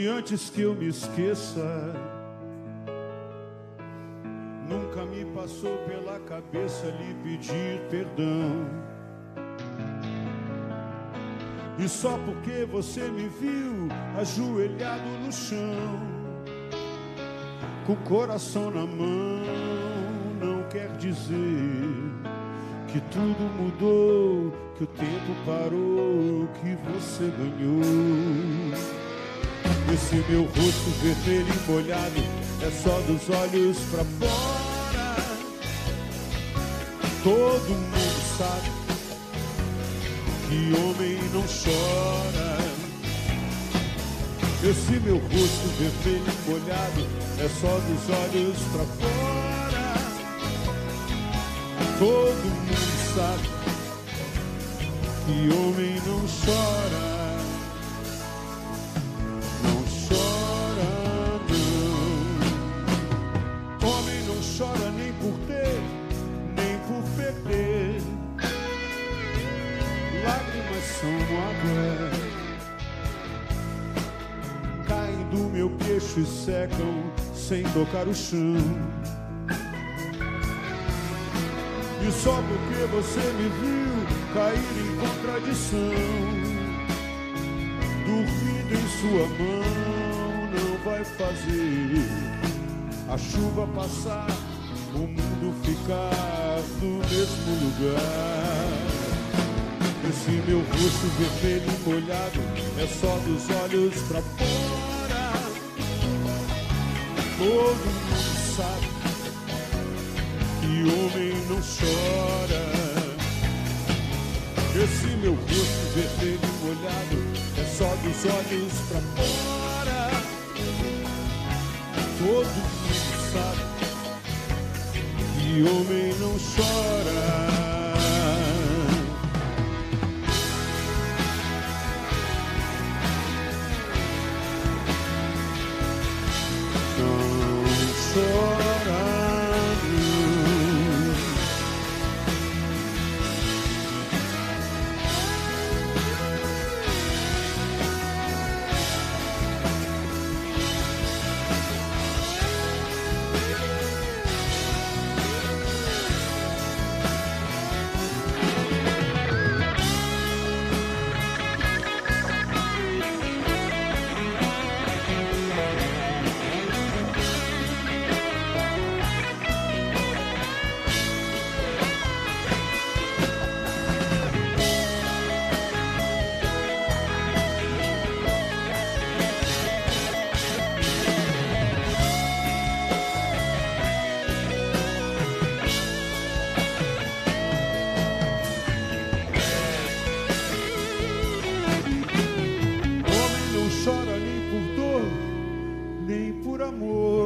E antes que eu me esqueça, nunca me passou pela cabeça lhe pedir perdão. E só porque você me viu ajoelhado no chão, com o coração na mão, não quer dizer que tudo mudou, que o tempo parou, que você ganhou. Esse meu rosto vermelho e molhado é só dos olhos pra fora. Todo mundo sabe que homem não chora. Esse meu rosto vermelho e molhado é só dos olhos pra fora. Todo mundo sabe que homem não chora. Não chora, não. Homem não chora nem por ter, nem por perder. Lágrimas são água, caem do meu queixo e secam sem tocar o chão. E só porque você me viu cair em contradição, dormindo em sua mão, não vai fazer a chuva passar, o mundo ficar no mesmo lugar. Esse meu rosto vermelho e molhado é só dos olhos pra fora. Todo mundo sabe que homem não chora. Esse meu rosto vermelho e molhado é só dos olhos pra fora. Todo mundo sabe que homem não chora. Chora nem por dor, nem por amor.